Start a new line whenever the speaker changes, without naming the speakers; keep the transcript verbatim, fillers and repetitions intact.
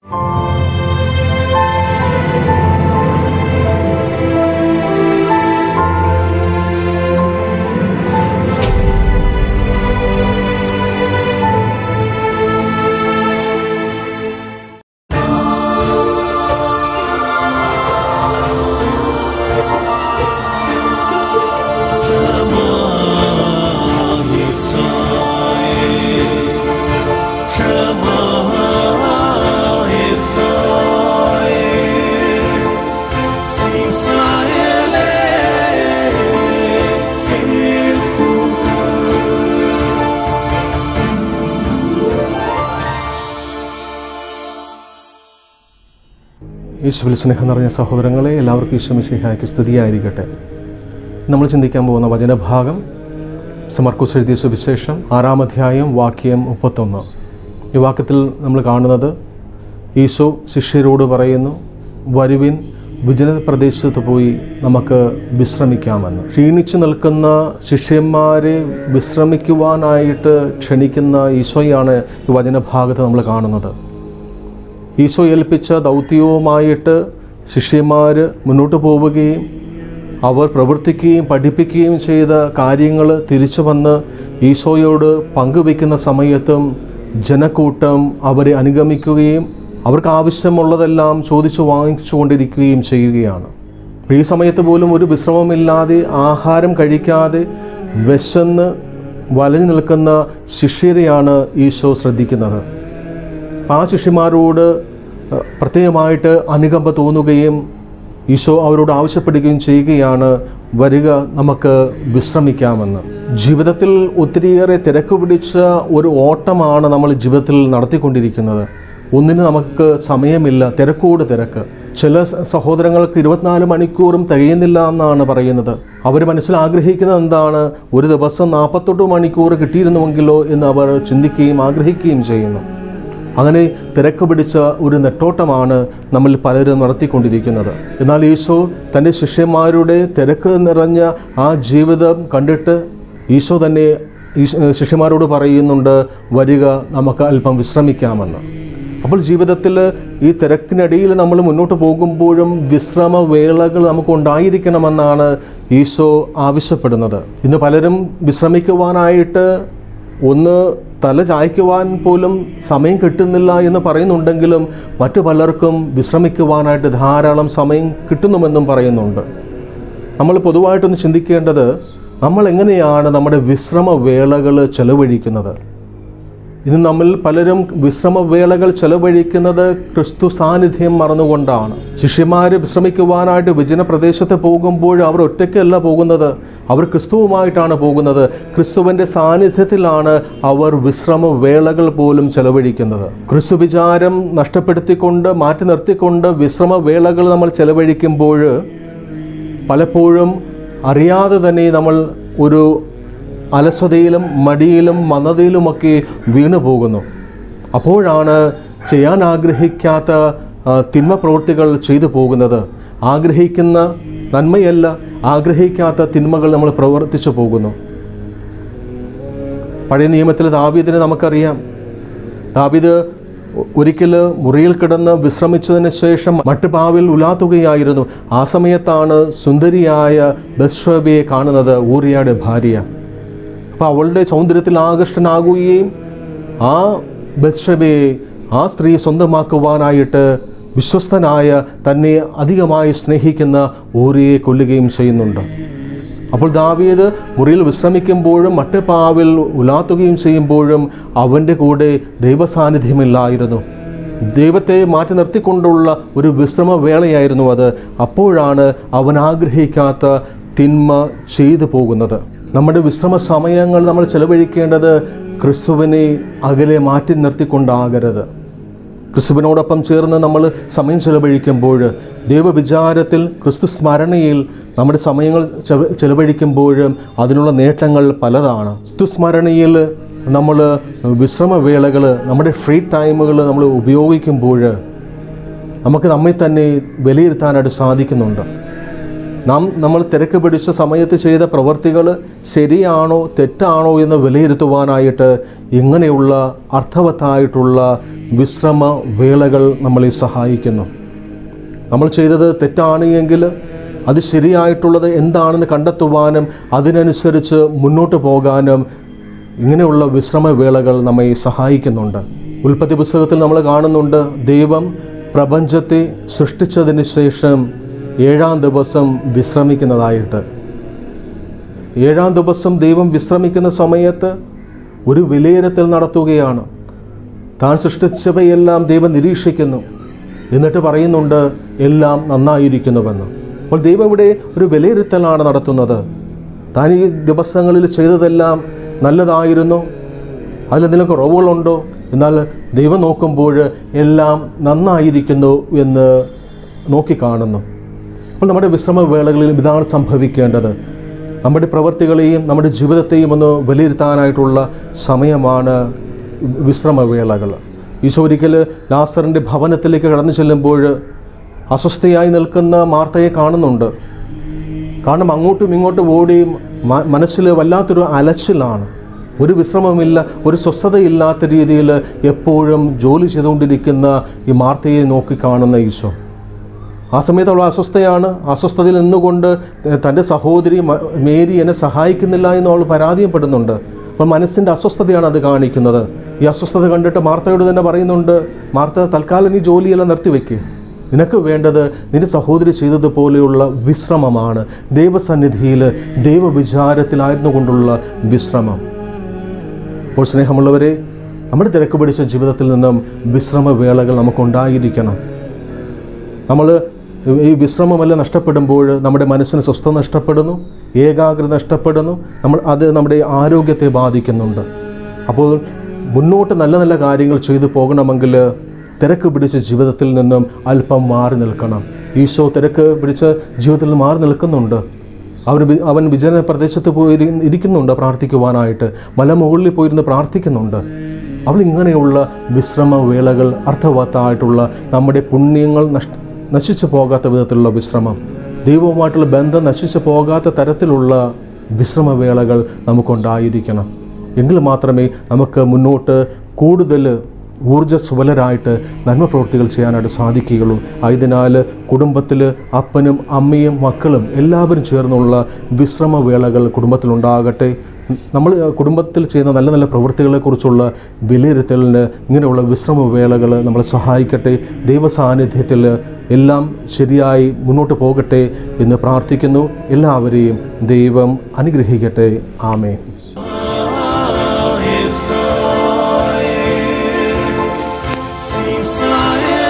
യേശുവിൽ സ്നേഹം നിറഞ്ഞ സഹോദരങ്ങളെ, എല്ലാവർക്കും ഈശോ മിശിഹായ്ക്ക് സ്തുതിയായിരിക്കട്ടെ. നമ്മൾ ചിന്തിക്കാൻ പോകുന്ന വചനഭാഗം മർക്കോസ് എഴുതിയ സുവിശേഷം ആറാം അധ്യായം വാക്യം മുപ്പത്തൊന്ന്. ഈ വാക്യത്തിൽ നമ്മൾ കാണുന്നത് ഈശോ ശിഷ്യരോട് പറയുന്നു, വരുവിൻ, വിജന പ്രദേശത്ത് പോയി നമുക്ക് വിശ്രമിക്കാമെന്ന്. ക്ഷീണിച്ചു നിൽക്കുന്ന ശിഷ്യന്മാരെ വിശ്രമിക്കുവാനായിട്ട് ക്ഷണിക്കുന്ന ഈശോയാണ് ഈ വചനഭാഗത്ത് നമ്മൾ കാണുന്നത്. ഈശോ ഏൽപ്പിച്ച ദൗത്യവുമായിട്ട് ശിഷ്യന്മാർ മുന്നോട്ട് പോവുകയും അവർ പ്രവർത്തിക്കുകയും പഠിപ്പിക്കുകയും ചെയ്ത കാര്യങ്ങൾ തിരിച്ചു വന്ന് ഈശോയോട് പങ്കുവയ്ക്കുന്ന സമയത്തും ജനക്കൂട്ടം അവരെ അനുഗമിക്കുകയും അവർക്ക് ആവശ്യമുള്ളതെല്ലാം ചോദിച്ചു വാങ്ങിച്ചു കൊണ്ടിരിക്കുകയും ചെയ്യുകയാണ്. ഈ സമയത്ത് പോലും ഒരു വിശ്രമമില്ലാതെ ആഹാരം കഴിക്കാതെ വിശന്ന് വലഞ്ഞു നിൽക്കുന്ന ശിഷ്യരെയാണ് ഈശോ ശ്രദ്ധിക്കുന്നത്. ആ ശിഷ്യന്മാരോട് പ്രത്യേകമായിട്ട് അനുകമ്പ തോന്നുകയും ഈശോ അവരോട് ആവശ്യപ്പെടുകയും ചെയ്യുകയാണ്, വരിക, നമുക്ക് വിശ്രമിക്കാമെന്ന്. ജീവിതത്തിൽ ഒത്തിരിയേറെ തിരക്ക് പിടിച്ച ഒരു ഓട്ടമാണ് നമ്മൾ ജീവിതത്തിൽ നടത്തിക്കൊണ്ടിരിക്കുന്നത്. ഒന്നിന് നമുക്ക് സമയമില്ല, തിരക്കോട് തിരക്ക്. ചില സഹോദരങ്ങൾക്ക് ഇരുപത്തിനാല് മണിക്കൂറും തികയുന്നില്ല എന്നാണ് പറയുന്നത്. അവർ മനസ്സിൽ ആഗ്രഹിക്കുന്നത് എന്താണ്? ഒരു ദിവസം നാൽപ്പത്തെട്ട് മണിക്കൂർ കിട്ടിയിരുന്നുവെങ്കിലോ എന്ന് അവർ ചിന്തിക്കുകയും ആഗ്രഹിക്കുകയും ചെയ്യുന്നു. അങ്ങനെ തിരക്ക് പിടിച്ച ഒരു നെട്ടോട്ടമാണ് നമ്മൾ പലരും നടത്തിക്കൊണ്ടിരിക്കുന്നത്. എന്നാൽ ഈശോ തൻ്റെ ശിഷ്യന്മാരുടെ തിരക്ക് നിറഞ്ഞ ആ ജീവിതം കണ്ടിട്ട് ഈശോ തന്നെ ഈ ശിഷ്യന്മാരോട് പറയുന്നുണ്ട്, വരിക, നമുക്ക് അല്പം വിശ്രമിക്കാമെന്ന്. അപ്പോൾ ജീവിതത്തിൽ ഈ തിരക്കിനിടയിൽ നമ്മൾ മുന്നോട്ട് പോകുമ്പോഴും വിശ്രമവേളകൾ നമുക്ക് ഉണ്ടായിരിക്കണമെന്നാണ് ഈശോ ആവശ്യപ്പെടുന്നത്. ഇന്ന് പലരും വിശ്രമിക്കുവാനായിട്ട് ഒന്ന് തല ചായ്ക്കുവാൻ പോലും സമയം കിട്ടുന്നില്ല എന്ന് പറയുന്നുണ്ടെങ്കിലും മറ്റു പലർക്കും വിശ്രമിക്കുവാനായിട്ട് ധാരാളം സമയം കിട്ടുന്നുമെന്നും പറയുന്നുണ്ട്. നമ്മൾ പൊതുവായിട്ടൊന്ന് ചിന്തിക്കേണ്ടത്, നമ്മൾ എങ്ങനെയാണ് നമ്മുടെ വിശ്രമവേളകൾ ചെലവഴിക്കുന്നത്? ഇന്ന് നമ്മൾ പലരും വിശ്രമവേളകൾ ചെലവഴിക്കുന്നത് ക്രിസ്തു സാന്നിധ്യം മറന്നുകൊണ്ടാണ്. ശിഷ്യന്മാർ വിശ്രമിക്കുവാനായിട്ട് വിജന പ്രദേശത്ത് പോകുമ്പോൾ അവർ ഒറ്റയ്ക്കല്ല പോകുന്നത്, അവർ ക്രിസ്തുവുമായിട്ടാണ് പോകുന്നത്. ക്രിസ്തുവിൻ്റെ സാന്നിധ്യത്തിലാണ് അവർ വിശ്രമവേളകൾ പോലും ചെലവഴിക്കുന്നത്. ക്രിസ്തു വിചാരം നഷ്ടപ്പെടുത്തിക്കൊണ്ട് മാറ്റി നിർത്തിക്കൊണ്ട് വിശ്രമവേളകൾ നമ്മൾ ചെലവഴിക്കുമ്പോൾ പലപ്പോഴും അറിയാതെ തന്നെ നമ്മൾ ഒരു അലസതയിലും മടിയിലും മന്ദതയിലുമൊക്കെ വീണു പോകുന്നു. അപ്പോഴാണ് ചെയ്യാൻ ആഗ്രഹിക്കാത്ത തിന്മ പ്രവൃത്തികൾ ചെയ്തു പോകുന്നത്. ആഗ്രഹിക്കുന്ന നന്മയല്ല, ആഗ്രഹിക്കാത്ത തിന്മകൾ നമ്മൾ പ്രവർത്തിച്ചു പോകുന്നു. പഴയ നിയമത്തിൽ ദാവീദിനെ നമുക്കറിയാം. ദാവീദ് ഒരിക്കൽ മുറിയിൽ കിടന്ന് വിശ്രമിച്ചതിന് ശേഷം മട്ടുപാവിൽ ഉലാത്തുകയായിരുന്നു. ആ സമയത്താണ് സുന്ദരിയായ ബത്ശേബയെ കാണുന്നത്, ഊറിയയുടെ ഭാര്യ. അപ്പോൾ അവളുടെ സൗന്ദര്യത്തിൽ ആകർഷ്ടനാകുകയും ആ ബത്ശേബയെ ആ സ്ത്രീ സ്വന്തമാക്കുവാനായിട്ട് വിശ്വസ്തനായ തന്നെ അധികമായി സ്നേഹിക്കുന്ന ഊറിയെ കൊല്ലുകയും ചെയ്യുന്നുണ്ട്. അപ്പോൾ ദാവീദ് മുറിയിൽ വിശ്രമിക്കുമ്പോഴും മട്ടുപാവിൽ ഉലാത്തുകയും ചെയ്യുമ്പോഴും അവൻ്റെ കൂടെ ദൈവസാന്നിധ്യമില്ലായിരുന്നു. ദൈവത്തെ മാറ്റി നിർത്തിക്കൊണ്ടുള്ള ഒരു വിശ്രമവേളയായിരുന്നു അത്. അപ്പോഴാണ് അവൻ ആഗ്രഹിക്കാത്ത തിന്മ ചെയ്തു പോകുന്നത്. നമ്മുടെ വിശ്രമ സമയങ്ങൾ നമ്മൾ ചെലവഴിക്കേണ്ടത് ക്രിസ്തുവിനെ അകലെ മാറ്റി നിർത്തിക്കൊണ്ടാകരുത്. ക്രിസ്തുവിനോടൊപ്പം ചേർന്ന് നമ്മൾ സമയം ചെലവഴിക്കുമ്പോൾ, ദൈവവിചാരത്തിൽ ക്രിസ്തു സ്മരണയിൽ നമ്മുടെ സമയങ്ങൾ ചെലവഴിക്കുമ്പോഴും അതിനുള്ള നേട്ടങ്ങൾ പലതാണ്. ക്രിസ്തു സ്മരണയിൽ നമ്മൾ വിശ്രമവേളകൾ, നമ്മുടെ ഫ്രീ ടൈമുകൾ നമ്മൾ ഉപയോഗിക്കുമ്പോൾ നമുക്ക് നമ്മെ തന്നെ വിലയിരുത്താനായിട്ട് സാധിക്കുന്നുണ്ട്. നാം നമ്മൾ തിരക്ക് പിടിച്ച സമയത്ത് ചെയ്ത പ്രവൃത്തികൾ ശരിയാണോ തെറ്റാണോ എന്ന് വിലയിരുത്തുവാനായിട്ട് ഇങ്ങനെയുള്ള അർത്ഥവത്തായിട്ടുള്ള വിശ്രമ വേളകൾ നമ്മളെ സഹായിക്കുന്നു. നമ്മൾ ചെയ്തത് തെറ്റാണ് എങ്കിൽ അത് ശരിയായിട്ടുള്ളത് എന്താണെന്ന് കണ്ടെത്തുവാനും അതിനനുസരിച്ച് മുന്നോട്ട് പോകാനും ഇങ്ങനെയുള്ള വിശ്രമവേളകൾ നമ്മെ സഹായിക്കുന്നുണ്ട്. ഉൽപ്പത്തി പുസ്തകത്തിൽ നമ്മൾ കാണുന്നുണ്ട്, ദൈവം പ്രപഞ്ചത്തെ സൃഷ്ടിച്ചതിന് ശേഷം ഏഴാം ദിവസം വിശ്രമിക്കുന്നതായിട്ട്. ഏഴാം ദിവസം ദൈവം വിശ്രമിക്കുന്ന സമയത്ത് ഒരു വിലയിരുത്തൽ നടത്തുകയാണ്. താൻ സൃഷ്ടിച്ചവയെല്ലാം ദൈവം നിരീക്ഷിക്കുന്നു, എന്നിട്ട് പറയുന്നുണ്ട് എല്ലാം നന്നായിരിക്കുന്നുവെന്ന്. അപ്പോൾ ദൈവം ഇവിടെ ഒരു വിലയിരുത്തലാണ് നടത്തുന്നത്. താൻ ഈ ദിവസങ്ങളിൽ ചെയ്തതെല്ലാം നല്ലതായിരുന്നു, അതിലെന്തെങ്കിലും കുറവുകളുണ്ടോ? എന്നാൽ ദൈവം നോക്കുമ്പോൾ എല്ലാം നന്നായിരിക്കുന്നു എന്ന് നോക്കിക്കാണുന്നു. അപ്പോൾ നമ്മുടെ വിശ്രമവേളകളിൽ ഇതാണ് സംഭവിക്കേണ്ടത്. നമ്മുടെ പ്രവൃത്തികളെയും നമ്മുടെ ജീവിതത്തെയും ഒന്ന് വിലയിരുത്താനായിട്ടുള്ള സമയമാണ് വിശ്രമവേളകൾ. ഈശോ ഒരിക്കൽ ലാസറിൻ്റെ ഭവനത്തിലേക്ക് കടന്നു ചെല്ലുമ്പോൾ അസ്വസ്ഥയായി നിൽക്കുന്ന മാർത്തയെ കാണുന്നുണ്ട്. കാരണം അങ്ങോട്ടും ഇങ്ങോട്ടും ഓടി മനസ്സിൽ വല്ലാത്തൊരു അലച്ചിലാണ്. ഒരു വിശ്രമമില്ല, ഒരു സ്വസ്ഥതയില്ലാത്ത രീതിയിൽ എപ്പോഴും ജോലി ചെയ്തുകൊണ്ടിരിക്കുന്ന ഈ മാർത്തയെ നോക്കി കാണുന്ന ഈശോ ആ സമയത്ത് അവൾ അസ്വസ്ഥയാണ്. അസ്വസ്ഥതയിൽ നിന്നുകൊണ്ട് തൻ്റെ സഹോദരി മേരി എന്നെ സഹായിക്കുന്നില്ല എന്ന് അവൾ പരാതിപ്പെടുന്നുണ്ട്. അപ്പോൾ മനസ്സിൻ്റെ അസ്വസ്ഥതയാണ് അത് കാണിക്കുന്നത്. ഈ അസ്വസ്ഥത കണ്ടിട്ട് മാർത്തയോട് തന്നെ പറയുന്നുണ്ട്, മാർത്ത, തൽക്കാലം നീ ജോലിയെല്ലാം നിർത്തിവെക്കുക. നിനക്ക് വേണ്ടത് നിന്റെ സഹോദരി ചെയ്തതുപോലെയുള്ള വിശ്രമമാണ്. ദൈവസന്നിധിയിൽ ദൈവവിചാരത്തിലായിരുന്നു കൊണ്ടുള്ള വിശ്രമം. അപ്പോൾ സ്നേഹമുള്ളവരെ, നമ്മുടെ തിരക്ക് പിടിച്ച ജീവിതത്തിൽ നിന്നും വിശ്രമവേളകൾ നമുക്കുണ്ടായിരിക്കണം. നമ്മൾ ഈ വിശ്രമമെല്ലാം നഷ്ടപ്പെടുമ്പോൾ നമ്മുടെ മനസ്സിന് സ്വസ്ഥത നഷ്ടപ്പെടുന്നു, ഏകാഗ്രത നഷ്ടപ്പെടുന്നു. നമ്മൾ അത് നമ്മുടെ ആരോഗ്യത്തെ ബാധിക്കുന്നുണ്ട്. അപ്പോൾ മുന്നോട്ട് നല്ല നല്ല കാര്യങ്ങൾ ചെയ്തു പോകണമെങ്കിൽ തിരക്ക് പിടിച്ച ജീവിതത്തിൽ നിന്നും അല്പം മാറി നിൽക്കണം. ഈശോ തിരക്ക് പിടിച്ച ജീവിതത്തിൽ നിന്ന് മാറി നിൽക്കുന്നുണ്ട്. അവർ അവൻ വിജന പ്രദേശത്ത് പോയി ഇരിക്കുന്നുണ്ട് പ്രാർത്ഥിക്കുവാനായിട്ട്, മലമുകളിൽ പോയിരുന്ന് പ്രാർത്ഥിക്കുന്നുണ്ട്. അവൾ ഇങ്ങനെയുള്ള വിശ്രമവേളകൾ, അർത്ഥവത്തായിട്ടുള്ള നമ്മുടെ പുണ്യങ്ങൾ നഷ്ട നശിച്ചു പോകാത്ത വിധത്തിലുള്ള വിശ്രമം, ദൈവവുമായിട്ടുള്ള ബന്ധം നശിച്ചു പോകാത്ത തരത്തിലുള്ള വിശ്രമവേളകൾ നമുക്കുണ്ടായിരിക്കണം. എങ്കിൽ മാത്രമേ നമുക്ക് മുന്നോട്ട് കൂടുതൽ ഊർജ്ജസ്വലരായിട്ട് നന്മ പ്രവൃത്തികൾ ചെയ്യാനായിട്ട് സാധിക്കുകയുള്ളൂ. ആയതിനാൽ കുടുംബത്തിൽ അപ്പനും അമ്മയും മക്കളും എല്ലാവരും ചേർന്നുള്ള വിശ്രമവേളകൾ കുടുംബത്തിലുണ്ടാകട്ടെ. നമ്മൾ കുടുംബത്തിൽ ചെയ്യുന്ന നല്ല നല്ല പ്രവൃത്തികളെക്കുറിച്ചുള്ള വിലയിരുത്തലിന് ഇങ്ങനെയുള്ള വിശ്രമവേളകൾ നമ്മളെ സഹായിക്കട്ടെ. ദൈവസാന്നിധ്യത്തിൽ എല്ലാം ശരിയായി മുന്നോട്ട് പോകട്ടെ എന്ന് പ്രാർത്ഥിക്കുന്നു. എല്ലാവരെയും ദൈവം അനുഗ്രഹിക്കട്ടെ. ആമേൻ.
Israel.